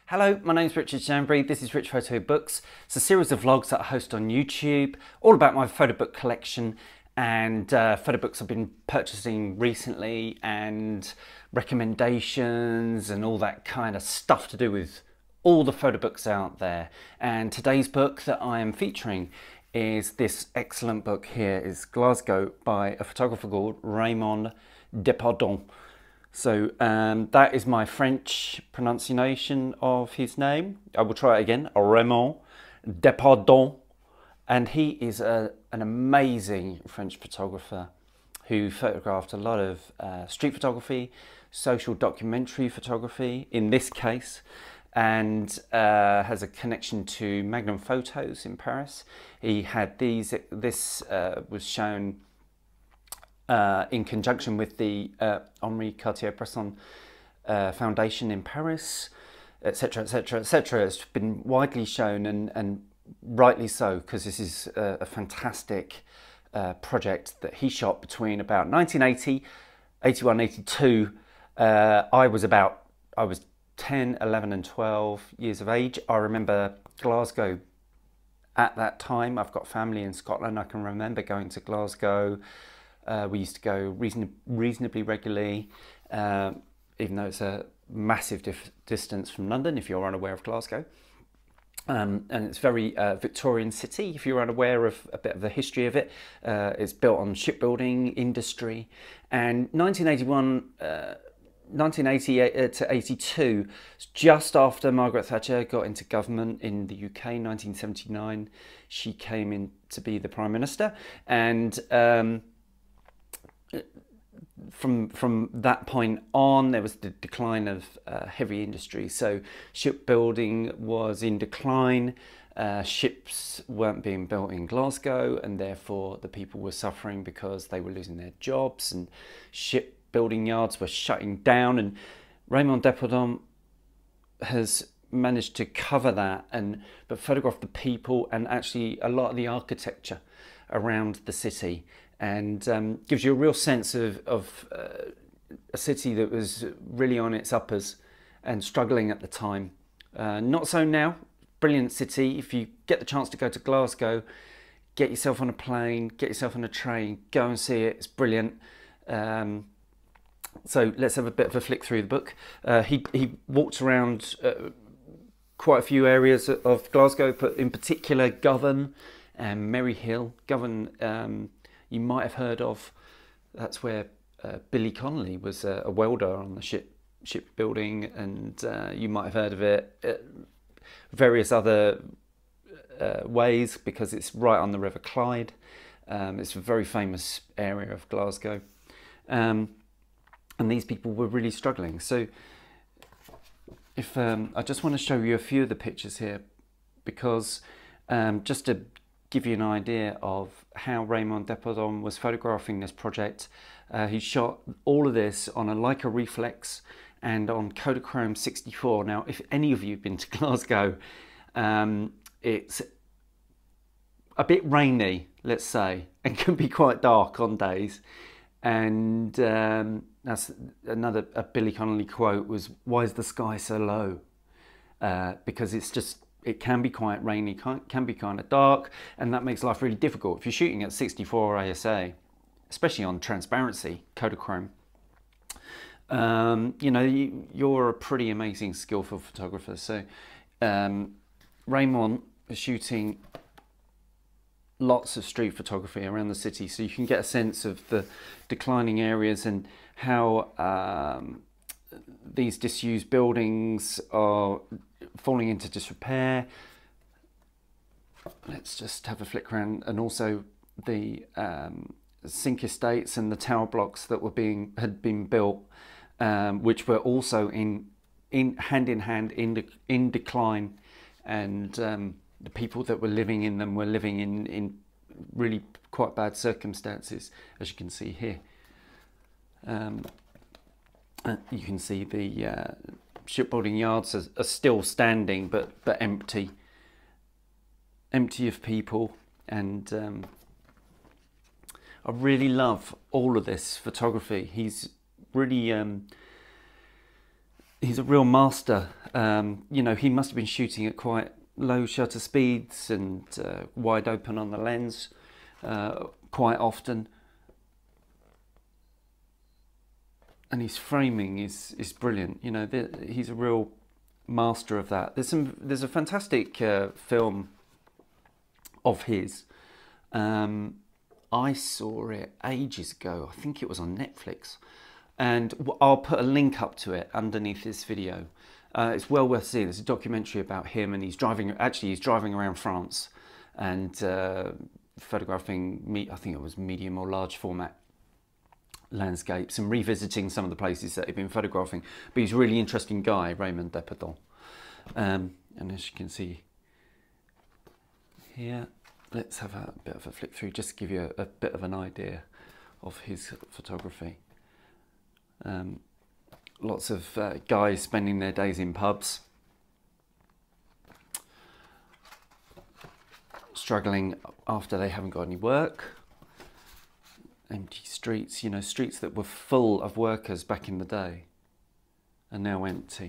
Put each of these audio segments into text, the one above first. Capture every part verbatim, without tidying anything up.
Hello, my name is Richard Janbury. This is Rich Photo Books. It's a series of vlogs that I host on YouTube, all about my photo book collection and uh, photo books I've been purchasing recently and recommendations and all that kind of stuff to do with all the photo books out there. And today's book that I am featuring is this excellent book here. It's Glasgow by a photographer called Raymond Depardon. So um, that is my French pronunciation of his name. I will try it again, Raymond Depardon. And he is a, an amazing French photographer who photographed a lot of uh, street photography, social documentary photography in this case, and uh, has a connection to Magnum Photos in Paris. He had these, this uh, was shown Uh, in conjunction with the uh, Henri Cartier-Bresson uh, Foundation in Paris, et cetera, et cetera, et cetera. It's been widely shown, and, and rightly so, because this is a, a fantastic uh, project that he shot between about nineteen eighty, eighty-one, eighty-two. Uh, I was about, I was ten, eleven and twelve years of age. I remember Glasgow at that time. I've got family in Scotland. I can remember going to Glasgow. Uh, we used to go reason, reasonably regularly, uh, even though it's a massive dif distance from London, if you're unaware of Glasgow. Um, and it's very uh, Victorian city, if you're unaware of a bit of the history of it. Uh, it's built on shipbuilding industry. And nineteen eighty-one, uh, nineteen eighty to eighty-two, just after Margaret Thatcher got into government in the U K, nineteen seventy-nine, she came in to be the Prime Minister. And um, From, from that point on, there was the decline of uh, heavy industry. So shipbuilding was in decline, uh, ships weren't being built in Glasgow, and therefore the people were suffering because they were losing their jobs, and shipbuilding yards were shutting down. And Raymond Depardon has managed to cover that, and but photograph the people and actually a lot of the architecture around the city, and um, gives you a real sense of, of uh, a city that was really on its uppers and struggling at the time. Uh, not so now. Brilliant city. If you get the chance to go to Glasgow, get yourself on a plane, get yourself on a train, go and see it. It's brilliant. Um, so let's have a bit of a flick through the book. Uh, he, he walked around uh, quite a few areas of Glasgow, but in particular Govan and Merry Hill. Govan, um, you might have heard of. That's where uh, Billy Connolly was a, a welder on the ship shipbuilding, and uh, you might have heard of it uh, various other uh, ways, because it's right on the River Clyde. Um, it's a very famous area of Glasgow, um, and these people were really struggling. So if um, I just want to show you a few of the pictures here, because um, just to give you an idea of how Raymond Depardon was photographing this project. Uh, he shot all of this on a Leica reflex and on Kodachrome sixty-four. Now, if any of you have been to Glasgow, um, it's a bit rainy, let's say, and can be quite dark on days. And um, that's another a Billy Connolly quote was, "Why is the sky so low?" Uh, because it's just it can be quite rainy, can be kind of dark, and that makes life really difficult. If you're shooting at sixty-four A S A, especially on transparency, Kodachrome, um, you know, you, you're a pretty amazing, skillful photographer. So um, Raymond is shooting lots of street photography around the city, so you can get a sense of the declining areas and how um, these disused buildings are falling into disrepair. Let's just have a flick around, and also the um, sink estates and the tower blocks that were being had been built, um, which were also in in hand in hand in de in decline, and um, the people that were living in them were living in in really quite bad circumstances, as you can see here. Um, uh, you can see the uh, shipbuilding yards are, are still standing, but but empty, empty of people. And um, I really love all of this photography. He's really um, he's a real master. Um, you know, he must have been shooting at quite low shutter speeds and uh, wide open on the lens uh, quite often. And his framing is is brilliant. You know, he's a real master of that. There's some. There's a fantastic uh, film of his. Um, I saw it ages ago. I think it was on Netflix, and I'll put a link up to it underneath this video. Uh, it's well worth seeing. It's a documentary about him, and he's driving. Actually, he's driving around France and uh, photographing. Me, I think it was medium or large format landscapes and revisiting some of the places that he'd been photographing. But he's a really interesting guy, Raymond Depardon. Um, and as you can see here, let's have a bit of a flick through just to give you a, a bit of an idea of his photography. Um, lots of uh, guys spending their days in pubs, struggling after they haven't got any work. Empty streets, you know, streets that were full of workers back in the day are now empty.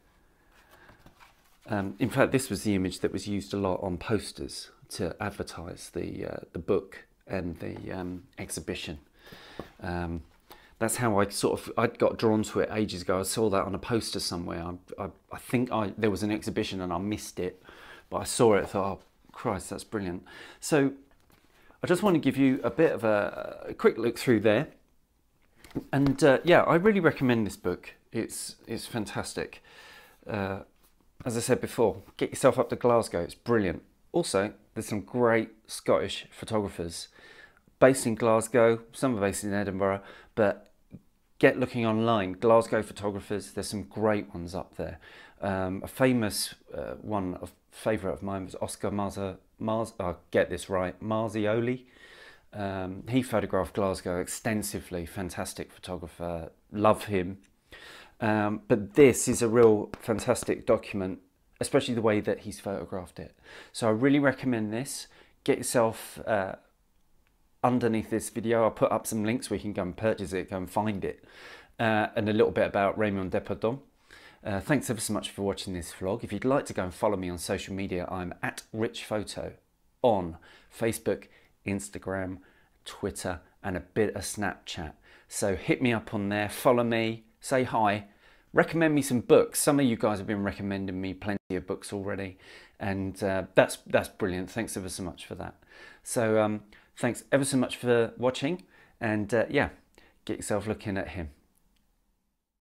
Um, in fact, this was the image that was used a lot on posters to advertise the uh, the book and the um, exhibition. Um, that's how I sort of I got drawn to it ages ago. I saw that on a poster somewhere. I, I, I think I there was an exhibition and I missed it, but I saw it. I thought, oh Christ, that's brilliant. So I just want to give you a bit of a, a quick look through there. And uh, yeah, I really recommend this book. It's, it's fantastic. Uh, as I said before, get yourself up to Glasgow. It's brilliant. Also, there's some great Scottish photographers based in Glasgow. Some are based in Edinburgh, but get looking online. Glasgow photographers, there's some great ones up there. Um, a famous uh, one, a favourite of mine was Oscar Marza, Mars, I'll get this right, Marzioli. Um, he photographed Glasgow extensively, fantastic photographer, love him. Um, but this is a real fantastic document, especially the way that he's photographed it. So I really recommend this. Get yourself uh, underneath this video. I'll put up some links where you can go and purchase it, go and find it. Uh, and a little bit about Raymond Depardon. Uh, thanks ever so much for watching this vlog. If you'd like to go and follow me on social media, I'm at RICHFOTO on Facebook, Instagram, Twitter, and a bit of Snapchat. So hit me up on there, follow me, say hi, recommend me some books. Some of you guys have been recommending me plenty of books already, and uh, that's that's brilliant. Thanks ever so much for that. So um, thanks ever so much for watching, and uh, yeah, get yourself looking at him.